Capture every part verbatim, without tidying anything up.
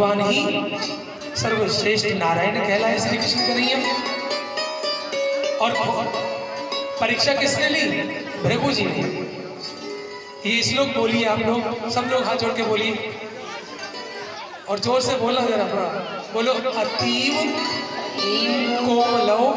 भगवान ही सर्वश्रेष्ठ नारायण कहलाए श्री कृष्ण कन्हैया। और परीक्षा किसने ली? भृगु जी ने। ये श्लोक बोलिए आप लोग, सब लोग हाथ जोड़ के बोलिए और जोर से बोलना जरा थोड़ा बोलो। अतीव कोमलो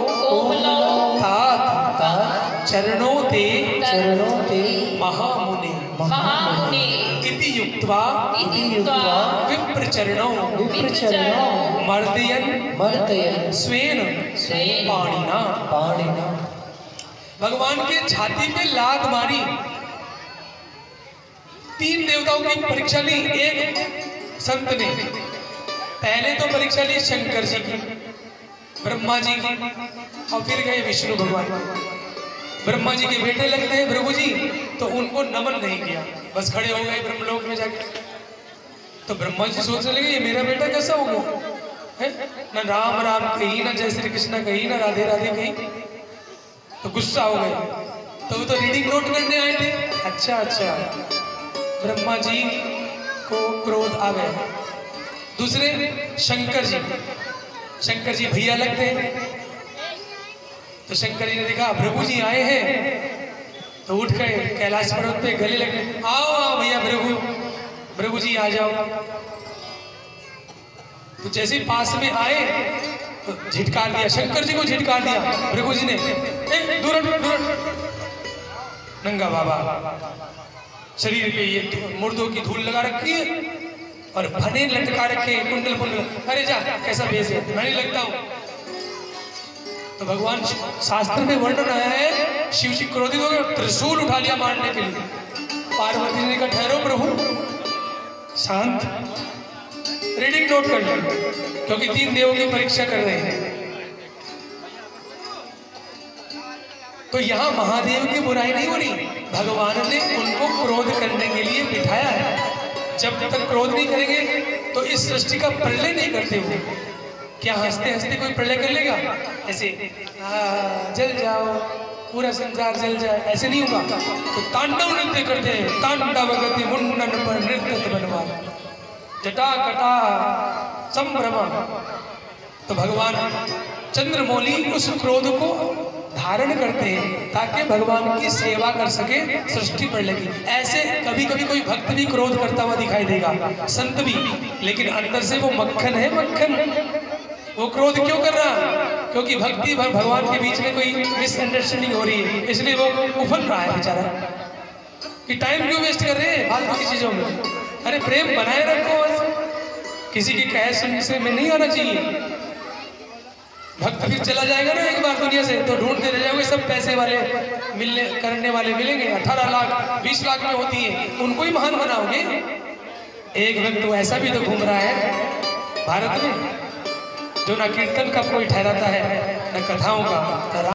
तात चरणों ते चरणों ते महामुने महामुने इति युक्त्वा इति युक्त्वा विप्र चरणों विप्र चरणों मर्दयन् मर्दयन् स्वेन स्वेन पाणिना। पाणिना। भगवान के छाती पे लात मारी। तीन देवताओं की परीक्षा ली एक संत ने। पहले तो परीक्षा ली शंकर जी की, ब्रह्मा जी की, और फिर गए विष्णु भगवान। ब्रह्मा जी के बेटे लगते हैं भृगु जी, तो उनको नमन नहीं किया, बस खड़े हो गए ब्रह्मलोक में जाके। तो ब्रह्मा जी सोचने लगे ये मेरा बेटा कैसा हो गया है? न राम राम कही, न जय श्री कृष्ण कही, न राधे राधे कही। तो गुस्सा हो गए। तो वो तो रीडिंग नोट करने आए थे। अच्छा अच्छा, ब्रह्मा जी को क्रोध आ गया। दूसरे शंकर जी, शंकर जी भैया लगते हैं। तो शंकर जी ने देखा भृगु जी आए हैं, तो उठ गए कैलाश पर्वत पे गले लगने, आओ आओ भैया भृगु, भृगु जी आ जाओ। तो जैसे पास में आए तो झिटकार दिया, शंकर जी को झिटकार दिया भृगु जी ने। ए, दूर हट, दूर हट। नंगा बाबा, शरीर पे ये मुर्दों की धूल लगा रखी है और भने लटका रखे कुंडल कुंडल। अरे जा, कैसा भेष है, मैं नहीं लगता हूँ। तो भगवान शास्त्र में वर्णन आया है, शिव जी क्रोधित हो गए, त्रिशूल उठा लिया मारने के लिए। पार्वती ने कहा ठहरो प्रभु, शांत, रीडिंग नोट कर लो, क्योंकि तीन देवों की परीक्षा कर रहे हैं। तो यहाँ महादेव की बुराई नहीं हो रही, भगवान ने उनको क्रोध करने के लिए बिठाया है। जब तक क्रोध नहीं करेंगे तो इस सृष्टि का प्रलय नहीं करते हुए। क्या हंसते हंसते कोई प्रलय कर लेगा? ऐसे जल जाओ, पूरा संसार जल जाए, ऐसे नहीं होगा। तो तांडव नृत्य करते हैं, तांडव गति मुंडन पर नृत्य बनवा, जटा कटा संभ्रम। तो भगवान चंद्रमौली उस क्रोध को धारण करते हैं ताकि भगवान की सेवा कर सके, सृष्टि पर लगी। ऐसे कभी कभी कोई भक्त भी क्रोध करता हुआ दिखाई देगा, संत भी, लेकिन अंदर से वो मक्खन है, मक्खन। वो क्रोध क्यों कर रहा? क्योंकि भक्ति भगवान के बीच में कोई मिसअंडरस्टैंडिंग हो रही है, इसलिए वो उफल रहा है बेचारा कि टाइम क्यों वेस्ट कर रहे हैं फालतू की चीजों में। अरे प्रेम बनाए रखो, किसी की कहे सुनने से में नहीं आना चाहिए। भक्त फिर चला जाएगा ना एक बार दुनिया से, तो ढूंढते रह जाओगे, सब पैसे वाले मिलने करने वाले मिलेंगे, अठारह लाख बीस लाख में होती है, उनको ही महान बनाओगे। एक व्यक्ति तो ऐसा भी तो घूम रहा है भारत में, जो ना कीर्तन का कोई ठहराता है, न कथाओं का,